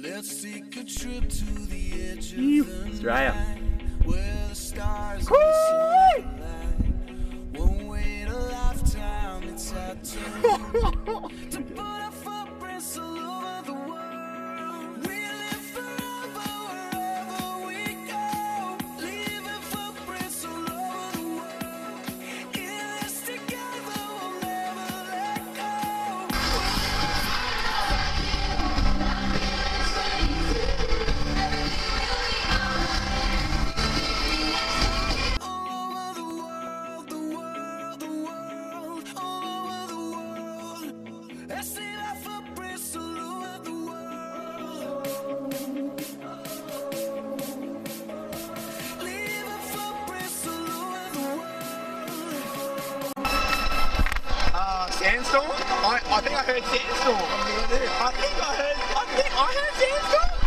Let's take a trip to the edge of the Australia. night, where the stars and the sun align. Won't wait a lifetime, it's our turn to put our footprints all over the world. We live forever wherever we go, leaving footprints all over the world. In this together, we'll never let go. All over the world, the world, the world, all over the world. Let's leave our footprints all over the world. Leave our footprints all over the world. Sandstorm? I think I heard sandstorm. I heard sandstorm.